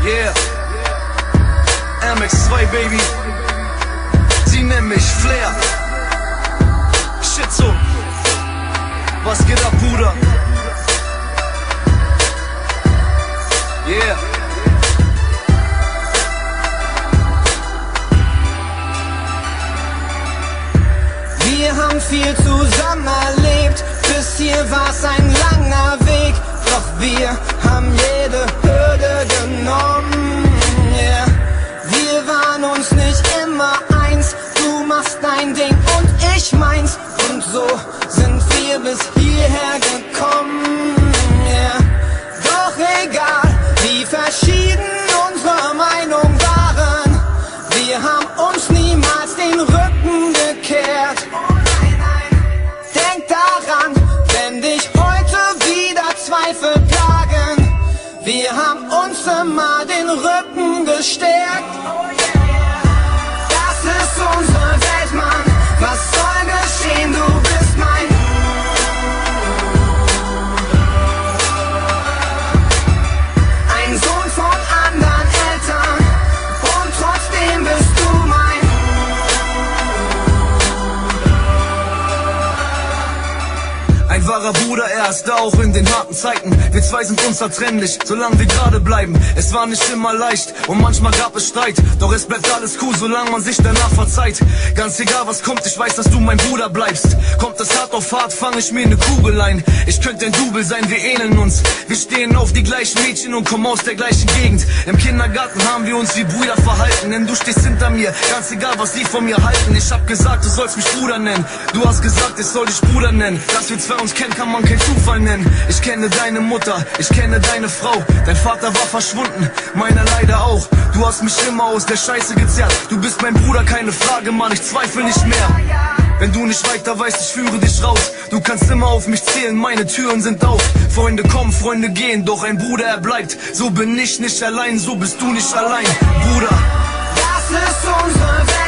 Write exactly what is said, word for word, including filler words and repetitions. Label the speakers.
Speaker 1: Yeah, M X zwei Baby. Sie nennen mich Flair. Shit so. Was geht ab, Bruder? Yeah.
Speaker 2: Wir haben viel zusammen erlebt, bis hier war's ein langer Weg. Doch wir haben jede Hürde genommen, yeah. Wir waren uns nicht immer eins, du machst dein Ding und ich meins. Und so sind wir bis hierher gekommen, yeah. Doch egal, wie verschieden unsere Meinungen waren, wir haben uns niemals den Rücken gekehrt. Denk daran, wenn dich heute wieder Zweifel plagen, wir haben uns immer den Rücken gestärkt. Das ist unsere Welt, Mann, was soll geschehen, du bist mein. Ein Sohn von anderen Eltern und trotzdem bist du mein.
Speaker 1: Ein wahrer Bruder, er ist da auch in den harten Zeiten. Wir zwei sind unzertrennlich, solange wir gerade bleiben. Es war nicht immer leicht und manchmal gab es Streit. Doch es bleibt alles cool, solange man sich danach verzeiht. Ganz egal was kommt, ich weiß, dass du mein Bruder bleibst. Kommt es hart auf hart, fang ich mir ne Kugel ein. Ich könnte ein Double sein, wir ähneln uns. Wir stehen auf die gleichen Mädchen und kommen aus der gleichen Gegend. Im Kindergarten haben wir uns wie Brüder verhalten, denn du stehst hinter mir, ganz egal was die von mir halten. Ich hab gesagt, du sollst mich Bruder nennen. Du hast gesagt, ich soll dich Bruder nennen. Dass wir zwei uns kennen, kann man kein Zufall nennen. Ich kenne deine Mutter, ich kenne deine Frau. Dein Vater war verschwunden, meiner leider auch. Du hast mich immer aus der Scheiße gezerrt. Du bist mein Bruder, keine Frage, Mann, ich zweifle nicht mehr. Wenn du nicht weiter weißt, ich führe dich raus. Du kannst immer auf mich zählen, meine Türen sind auf. Freunde kommen, Freunde gehen, doch ein Bruder, er bleibt. So bin ich nicht allein, so bist du nicht allein, Bruder.
Speaker 2: Das ist unsere Welt.